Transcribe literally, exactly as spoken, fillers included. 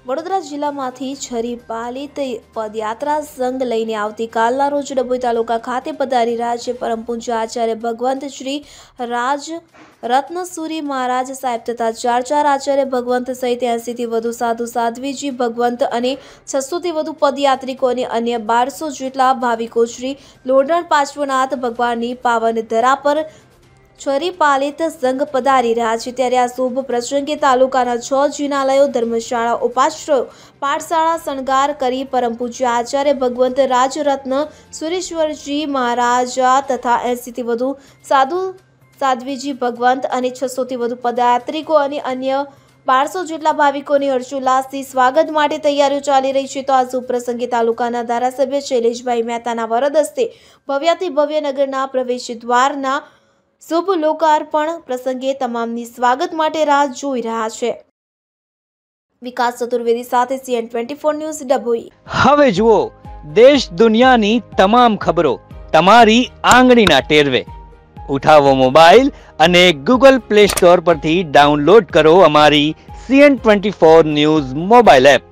વડોદરા જિલ્લામાંથી છરી પાલિત પદયાત્રા સંઘ લઈને આવતીકાલના રોજ ડભોઈ તાલુકા ખાતે પધારી રહ્યા છે પરમ પૂજ્ય આચાર્ય ભગવંત શ્રી રાજ રત્નસુરી મહારાજ સાહેબ તથા ચાર ચાર આચાર્ય ભગવંત સહિત એસી થી વધુ સાધુ સાધ્વીજી ભગવંત અને છસો થી વધુ પદયાત્રિકો અને અન્ય બારસો જેટલા ભાવિકો શ્રી લોઢણ પાર્શ્વનાથ ભગવાનની પાવન ધરા પર છરી પાલિત સંઘ પધારી રહ્યા છે। ત્યારે આ શુભ પ્રસંગે તાલુકાના છ જિનાલયો, ધર્મશાળા, ઉપાશ્રયો, પાઠશાળા શણગાર કરી પરમ પૂજ્ય આચાર્ય ભગવંત રાજરત્ન સુરેશ્વરજી મહારાજા તથા એસી થી વધુ સાધુ સાધ્વીજી ભગવંત અને છસો થી વધુ પદયાત્રિકો અને અન્ય બારસો જેટલા ભાવિકોની હર્ષોલ્લાસથી સ્વાગત માટે તૈયારીઓ ચાલી રહી છે। તો આ શુભ પ્રસંગે તાલુકાના ધારાસભ્ય શૈલેષભાઈ મહેતાના વરદ હસ્તે ભવ્યાતિ ભવ્ય નગરના પ્રવેશ દ્વારના શુભ લોકાર્પણ પ્રસંગે તમામની સ્વાગત માટે રાહ જોઈ રહ્યા છે। વિકાસ ચતુર્વેદી સાથે CN twenty four news Dabhoi. હવે જુઓ દેશ દુનિયાની તમામ ખબરો તમારી આંગળીના ટેરવે। ઉઠાવો મોબાઈલ અને ગૂગલ પ્લે સ્ટોર પરથી ડાઉનલોડ કરો અમારી CN twenty four news mobile app.